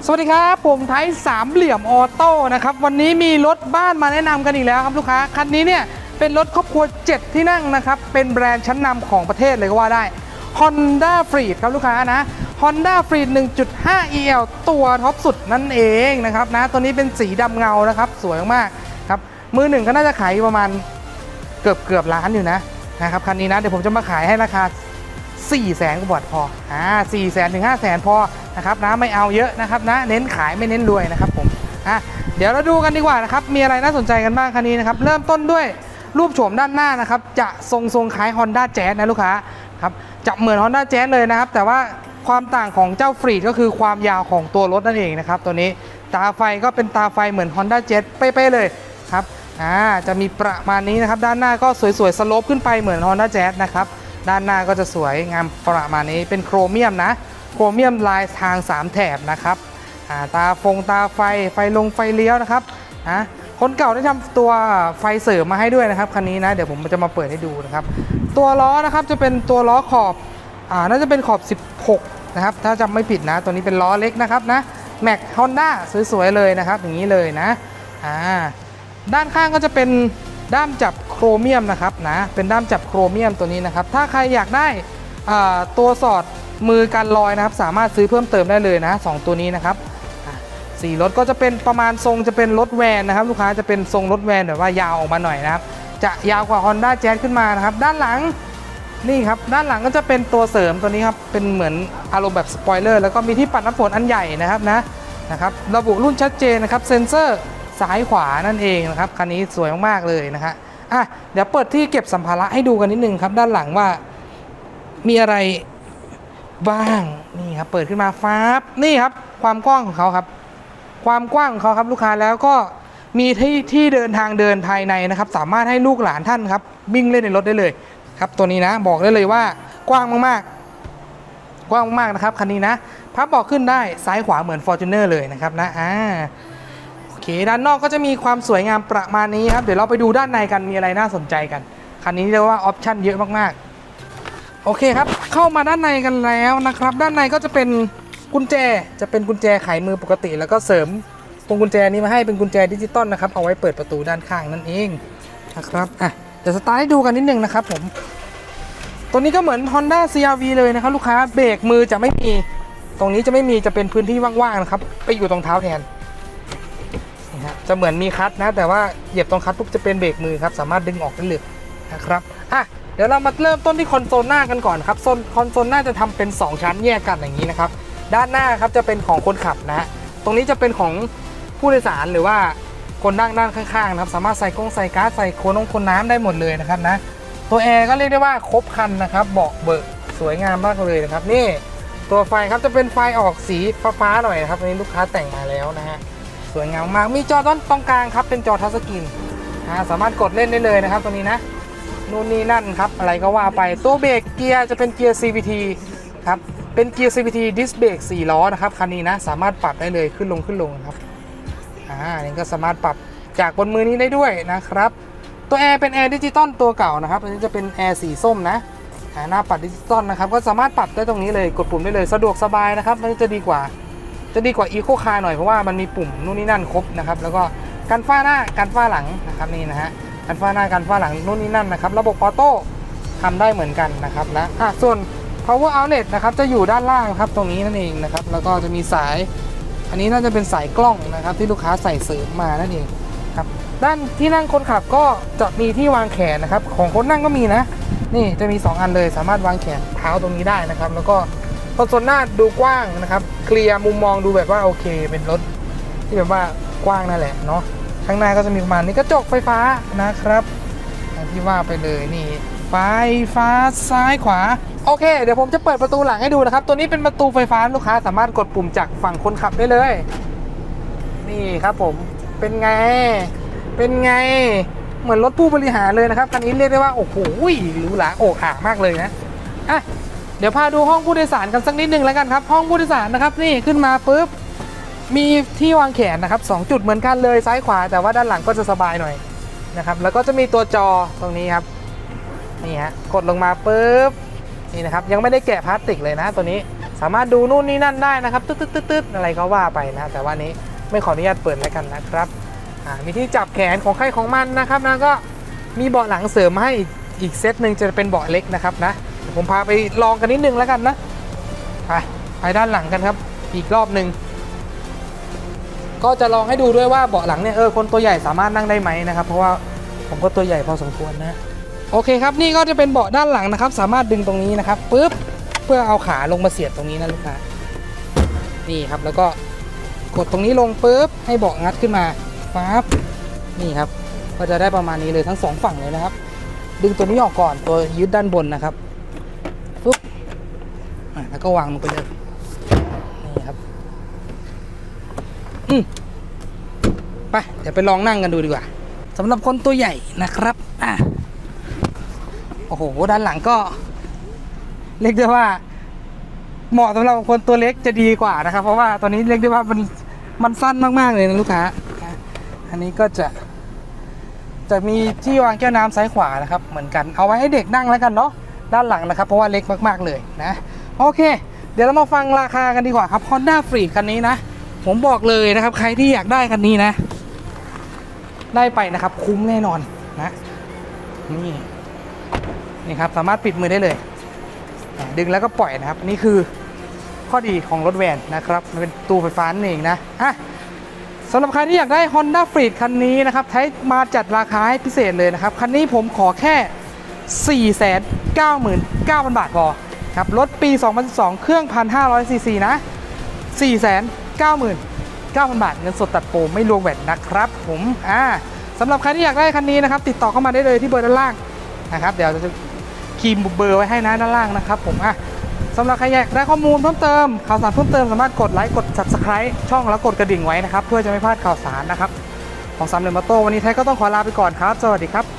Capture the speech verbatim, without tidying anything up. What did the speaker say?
สวัสดีครับผมไทยสามเหลี่ยมออโต้นะครับวันนี้มีรถบ้านมาแนะนำกันอีกแล้วครับลูกค้าคันนี้เนี่ยเป็นรถครอบครัวเจ็ดที่นั่งนะครับเป็นแบรนด์ชั้นนำของประเทศเลยก็ว่าได้ Honda Freed ครับลูกค้านะ Honda Freed หนึ่งจุดห้า อี แอล ตัวท็อปสุดนั่นเองนะครับนะตัวนี้เป็นสีดำเงานะครับสวยมากครับมือหนึ่งก็น่าจะขายประมาณเกือบเกือบล้านอยู่นะนะครับคันนี้นะเดี๋ยวผมจะมาขายให้ราคาสี่แสนกว่าบาทพออ่าสี่แสนถึงห้าแสนพอนะครับนะไม่เอาเยอะนะครับนะเน้นขายไม่เน้นรวยนะครับผมอ่ะเดี๋ยวเราดูกันดีกว่านะครับมีอะไรน่าสนใจกันบ้างคันนี้นะครับเริ่มต้นด้วยรูปโฉมด้านหน้านะครับจะทรงทรงคล้าย Honda Jazz นะลูกค้าครับจะเหมือน Honda Jazz เลยนะครับแต่ว่าความต่างของเจ้า Freed ก็คือความยาวของตัวรถนั่นเองนะครับตัวนี้ตาไฟก็เป็นตาไฟเหมือน Honda Jazz เป๊ะๆเลยครับอ่าจะมีประมาณนี้นะครับด้านหน้าก็สวยๆสโลปขึ้นไปเหมือน Honda Jazz นะครับด้านหน้าก็จะสวยงามประมาณนี้เป็นโครเมียมนะโครเมียมลายทางสามแถบนะครับตาฟงตาไฟไฟลงไฟเลี้ยวนะครับนะคนเก่าได้ทำตัวไฟเสริมมาให้ด้วยนะครับคันนี้นะเดี๋ยวผมจะมาเปิดให้ดูนะครับตัวล้อนะครับจะเป็นตัวล้อขอบอ่าน่าจะเป็นขอบสิบหกนะครับถ้าจำไม่ผิดนะตัวนี้เป็นล้อเล็กนะครับนะแม็กฮอนด้าสวยๆเลยนะครับอย่างนี้เลยนะอ่าด้านข้างก็จะเป็นด้ามจับโครเมียมนะครับนะเป็นด้ามจับโครเมียมตัวนี้นะครับถ้าใครอยากได้ตัวสอดมือกันรอยนะครับสามารถซื้อเพิ่มเติมได้เลยนะสองตัวนี้นะครับสีรถก็จะเป็นประมาณทรงจะเป็นรถแวนนะครับลูกค้าจะเป็นทรงรถแวนแบบว่ายาวออกมาหน่อยนะครับจะยาวกว่า Honda Jazz ขึ้นมานะครับด้านหลังนี่ครับด้านหลังก็จะเป็นตัวเสริมตัวนี้ครับเป็นเหมือนอารมณ์แบบสปอยเลอร์แล้วก็มีที่ปัดน้ำฝนอันใหญ่นะครับนะนะครับระบุรุ่นชัดเจนนะครับเซ็นเซอร์ซ้ายขวานั่นเองนะครับคันนี้สวยมากๆเลยนะฮะอ่ะเดี๋ยวเปิดที่เก็บสัมภาระให้ดูกันนิดนึงครับด้านหลังว่ามีอะไรบ้างนี่ครับเปิดขึ้นมาฟ้านี่ครับความกว้างของเขาครับความกว้างของเขาครับลูกค้าแล้วก็มีที่ที่เดินทางเดินภายในนะครับสามารถให้ลูกหลานท่านครับวิ่งเล่นในรถได้เลยครับตัวนี้นะบอกได้เลยว่ากว้างมากๆกว้างมากๆนะครับคันนี้นะพับเบาะขึ้นได้ซ้ายขวาเหมือน Fortuner เลยนะครับนะอ่าโอเคด้านนอกก็จะมีความสวยงามประมาณนี้ครับเดี๋ยวเราไปดูด้านในกันมีอะไรน่าสนใจกันคันนี้เรียกว่าออปชั่นเยอะมากๆโอเคครับเข้ามาด้านในกันแล้วนะครับด้านในก็จะเป็นกุญแจจะเป็นกุญแจไขมือปกติแล้วก็เสริมตรงกุญแจนี้มาให้เป็นกุญแจดิจิตอลนะครับเอาไว้เปิดประตูด้านข้างนั่นเองนะครับอ่ะเดี๋ยวสตาร์ทให้ดูกันนิดนึงนะครับผมตัวนี้ก็เหมือน Honda ซี อาร์ วี เลยนะครับลูกค้าเบรกมือจะไม่มีตรงนี้จะไม่มีจะเป็นพื้นที่ว่างๆนะครับไปอยู่ตรงเท้าแทนนี่ฮะจะเหมือนมีคัทนะแต่ว่าเหยียบตรงคัทปุ๊บจะเป็นเบรกมือครับสามารถดึงออกได้เลยนะครับอ่ะเดี๋ยวเรามาเริ่มต้นที่คอนโซลหน้ากันก่อนครับโซนคอนโซลหน้าจะทำเป็นสองชั้นแยกกันอย่างนี้นะครับด้านหน้าครับจะเป็นของคนขับนะตรงนี้จะเป็นของผู้โดยสารหรือว่าคนนั่งด้านข้างๆนะครับสามารถใส่กล้องใส่ก๊าซใส่โคนน้องคนน้ำได้หมดเลยนะครับนะตัวแอร์ก็เรียกได้ว่าครบคันนะครับเบาะเบิกสวยงามมากเลยนะครับนี่ตัวไฟครับจะเป็นไฟออกสีฟ้าๆหน่อยนะครับนี้ลูกค้าแต่งมาแล้วนะฮะสวยงามมากมีจอด้านตรงกลางครับเป็นจอทัชสกรีนนะสามารถกดเล่นได้เลยนะครับตัวนี้นะนู่นนี่นั่นครับอะไรก็ว่าไปตัวเบรกเกียร์จะเป็นเกียร์ ซี วี ที ครับเป็นเกียร์ ซี วี ที ดิสเบรกสี่ล้อนะครับคันนี้นะสามารถปรับได้เลยขึ้นลงขึ้นลงครับอ่านี่ก็สามารถปรับจากบนมือนี้ได้ด้วยนะครับตัวแอร์เป็นแอร์ดิจิตอลตัวเก่านะครับอันนี้จะเป็นแอร์สีส้มนะหน้าปัดดิจิตอลนะครับก็สามารถปรับได้ตรงนี้เลยกดปุ่มได้เลยสะดวกสบายนะครับมันจะดีกว่าจะดีกว่าอีโคคาร์หน่อยเพราะว่ามันมีปุ่มนู่นนี่นั่นครบนะครับแล้วก็กันฝ้าหน้ากันฝ้าหลังนะครับนี่นะฮะกันฝ้าหน้ากันฝ้าหลังนู่นนี่นั่นนะครับระบบออโต้ทำได้เหมือนกันนะครับนะอ่ะส่วน power outlet นะครับจะอยู่ด้านล่างครับตรงนี้นั่นเองนะครับแล้วก็จะมีสายอันนี้น่าจะเป็นสายกล้องนะครับที่ลูกค้าใส่เสริมมานั่นเองครับด้านที่นั่งคนขับก็จะมีที่วางแขนนะครับของคนนั่งก็มีนะนี่จะมีสองอันเลยสามารถวางแขนเท้าตรงนี้ได้นะครับแล้วก็คอนโซลหน้าดูกว้างนะครับเคลียร์มุมมองดูแบบว่าโอเคเป็นรถที่แบบว่ากว้างนั่นแหละเนาะข้างหน้าก็จะมีประมาณนี้กระจกไฟฟ้านะครับที่ว่าไปเลยนี่ไฟฟ้าซ้ายขวาโอเคเดี๋ยวผมจะเปิดประตูหลังให้ดูนะครับตัวนี้เป็นประตูไฟฟ้าลูกค้าสามารถกดปุ่มจากฝั่งคนขับได้เลยนี่ครับผมเป็นไงเป็นไงเหมือนรถผู้บริหารเลยนะครับคันนี้เรียกได้ว่าโอ้โหหรูหราโอ้อ่ามากเลยนะอ่ะเดี๋ยวพาดูห้องผู้โดยสารกันสักนิดนึงแล้วกันครับห้องผู้โดยสารนะครับนี่ขึ้นมาปุ๊บมีที่วางแขนนะครับสองจุดเหมือนกันเลยซ้ายขวาแต่ว่าด้านหลังก็จะสบายหน่อยนะครับแล้วก็จะมีตัวจอตรงนี้ครับนี่ฮะกดลงมาปุ๊บนี่นะครับยังไม่ได้แกะพลาสติกเลยนะตัวนี้สามารถดูนู่นนี่นั่นได้นะครับตึ๊ดตึ๊ดตึ๊ดอะไรก็ว่าไปนะแต่ว่านี้ไม่ขออนุญาตเปิดแล้วกันนะครับมีที่จับแขนของใครของมันนะครับนะก็มีเบาะหลังเสริมให้อีกเซตหนึ่งจะเป็นเบาะเล็กนะครับนะผมพาไปลองกันนิดนึงแล้วกันนะไปไปด้านหลังกันครับอีกรอบหนึ่งก็จะลองให้ดูด้วยว่าเบาะหลังเนี่ยเออคนตัวใหญ่สามารถนั่งได้ไหมนะครับเพราะว่าผมก็ตัวใหญ่พอสมควรนะโอเคครับนี่ก็จะเป็นเบาะด้านหลังนะครับสามารถดึงตรงนี้นะครับปุ๊บเพื่อเอาขาลงมาเสียบตรงนี้นะลูกค้านี่ครับแล้วก็กดตรงนี้ลงปุ๊บให้เบาะงัดขึ้นมาปั๊บนี่ครับก็จะได้ประมาณนี้เลยทั้งสองฝั่งเลยนะครับดึงตัวนี้ออกก่อนตัวยึดด้านบนนะครับปุ๊บแล้วก็วางลงไปเลยนี่ครับอืมไปเดี๋ยวไปลองนั่งกันดูดีกว่าสำหรับคนตัวใหญ่นะครับอ่ะโอ้โหด้านหลังก็เรียกได้ว่าเหมาะสำหรับคนตัวเล็กจะดีกว่านะครับเพราะว่าตอนนี้เรียกได้ว่ามันมันสั้นมากๆเลยนะลูกค้าอันนี้ก็จะจะมีที่วางแก้วน้ำซ้ายขวานะครับเหมือนกันเอาไว้ให้เด็กนั่งแล้วกันเนาะด้านหลังนะครับเพราะว่าเล็กมากๆเลยนะโอเคเดี๋ยวเรามาฟังราคากันดีกว่าครับ Honda Freed คันนี้นะผมบอกเลยนะครับใครที่อยากได้คันนี้นะได้ไปนะครับคุ้มแน่นอนนะนี่นี่ครับสามารถปิดมือได้เลยดึงแล้วก็ปล่อยนะครับนี่คือข้อดีของรถแวนนะครับมันเป็นตู้ไฟฟ้านั่นเองนะอ่ะสำหรับใครที่อยากได้ Honda Freed คันนี้นะครับไทยมาจัดราคาให้พิเศษเลยนะครับคันนี้ผมขอแค่ สี่แสนเก้าหมื่นเก้าพัน บาทพอครับรถปี สองพันสิบสอง เครื่อง หนึ่งพันห้าร้อย ซี ซี นะ สี่แสนเก้าหมื่นเก้าพัน บาทเงินสดตัดโปรไม่รวมแวตนะครับผมอ่าสำหรับใครที่อยากได้คันนี้นะครับติดต่อเข้ามาได้เลยที่เบอร์ด้านล่างนะครับเดี๋ยวจะคีย์เบอร์ไว้ให้นะด้านล่างนะครับผมอ่ะสำหรับใครอยากได้ข้อมูลเพิ่มเติมข่าวสารเพิ่มเติมสามารถกดไลค์กด ซับสไครบ์ ช่องแล้วกดกระดิ่งไว้นะครับเพื่อจะไม่พลาดข่าวสารนะครับของสามเหลี่ยมออโต้วันนี้ไทยก็ต้องขอลาไปก่อนครับสวัสดีครับ